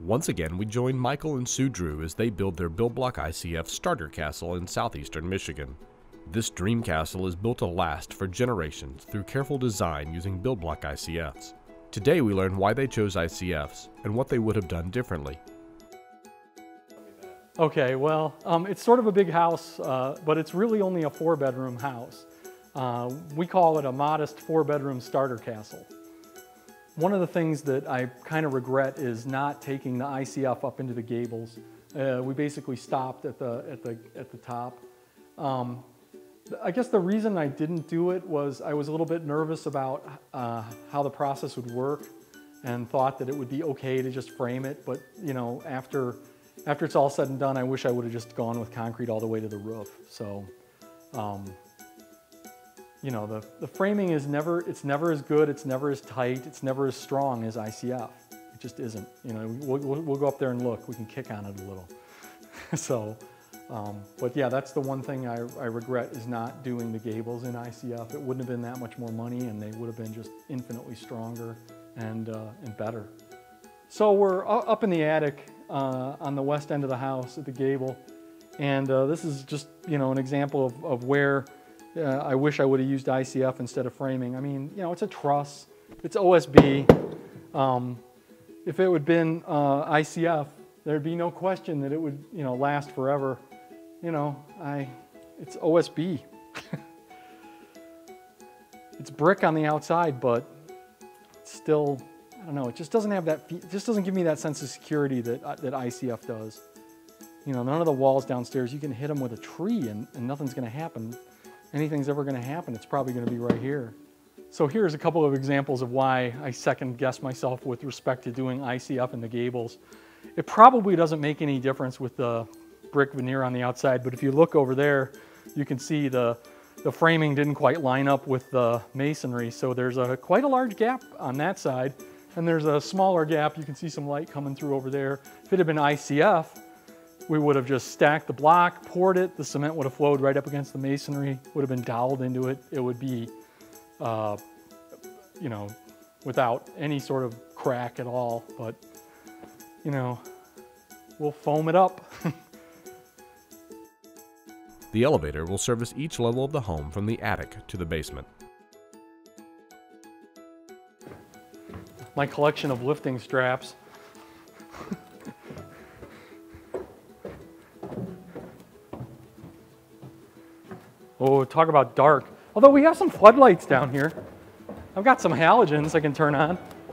Once again, we join Michael and Sue Drew as they build their BuildBlock ICF starter castle in southeastern Michigan. This dream castle is built to last for generations through careful design using BuildBlock ICFs. Today we learn why they chose ICFs and what they would have done differently. Okay, well, it's sort of a big house, but it's really only a 4-bedroom house. We call it a modest 4-bedroom starter castle. One of the things that I kind of regret is not taking the ICF up into the gables. We basically stopped at the top. I guess the reason I didn't do it was I was a little bit nervous about how the process would work, and thought that it would be okay to just frame it. But you know, after it's all said and done, I wish I would have just gone with concrete all the way to the roof. So, you know, the framing is never as good, it's never as tight, it's never as strong as ICF. It just isn't. You know, we'll go up there and look. We can kick on it a little. So, but yeah, that's the one thing I regret, is not doing the gables in ICF. It wouldn't have been that much more money, and they would have been just infinitely stronger and better. So we're up in the attic on the west end of the house at the gable, and this is just, you know, an example of where I wish I would have used ICF instead of framing. I mean, you know, it's a truss, it's OSB. If it would have been ICF, there'd be no question that it would, you know, last forever. You know, it's OSB. It's brick on the outside, but it's still, I don't know, it just doesn't have that, it just doesn't give me that sense of security that ICF does. You know, none of the walls downstairs, you can hit them with a tree and nothing's gonna happen. Anything's ever gonna happen, it's probably gonna be right here. So here's a couple of examples of why I second guess myself with respect to doing ICF in the gables. It probably doesn't make any difference with the brick veneer on the outside, but if you look over there, you can see the framing didn't quite line up with the masonry, so there's quite a large gap on that side, and there's a smaller gap. You can see some light coming through over there. If it had been ICF, we would have just stacked the block, poured it, the cement would have flowed right up against the masonry, would have been doweled into it. It would be, you know, without any sort of crack at all, but, you know, we'll foam it up. The elevator will service each level of the home from the attic to the basement. My collection of lifting straps. Oh, talk about dark. Although we have some floodlights down here. I've got some halogens I can turn on.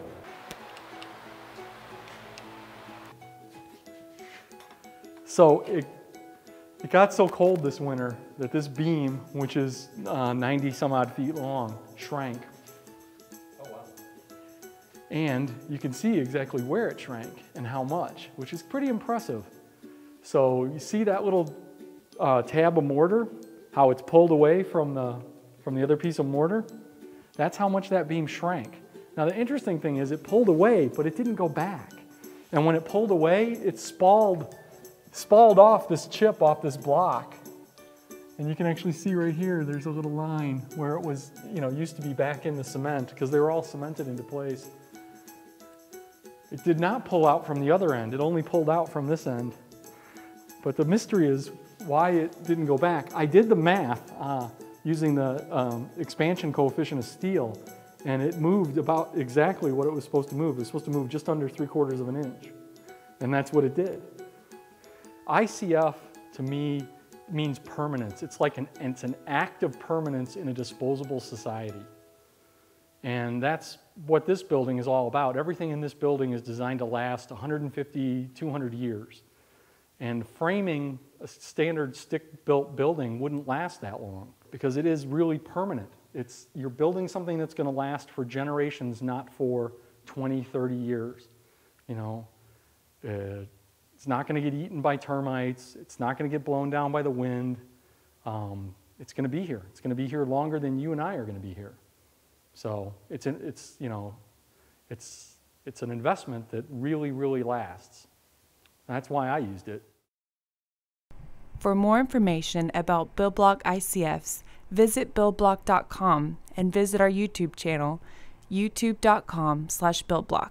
So it got so cold this winter that this beam, which is 90 some odd feet long, shrank. Oh, wow. And you can see exactly where it shrank and how much, which is pretty impressive. So you see that little tab of mortar, how it's pulled away from the other piece of mortar? That's how much that beam shrank. Now the interesting thing is it pulled away, but it didn't go back. And when it pulled away, it spalled off this chip off this block. And you can actually see right here, there's a little line where it was, you know, used to be back in the cement, because they were all cemented into place. It did not pull out from the other end, it only pulled out from this end. But the mystery is why it didn't go back. I did the math using the expansion coefficient of steel, and it moved about exactly what it was supposed to move. It was supposed to move just under 3/4 of an inch, and that's what it did. ICF, to me, means permanence. It's like it's an act of permanence in a disposable society. And that's what this building is all about. Everything in this building is designed to last 150, 200 years. And framing a standard stick-built building wouldn't last that long, because it is really permanent. You're building something that's going to last for generations, not for 20, 30 years. You know, it's not going to get eaten by termites. It's not going to get blown down by the wind. It's going to be here. It's going to be here longer than you and I are going to be here. So it's an investment that really, really lasts. That's why I used it. For more information about BuildBlock ICFs, visit buildblock.com and visit our YouTube channel, youtube.com/buildblock.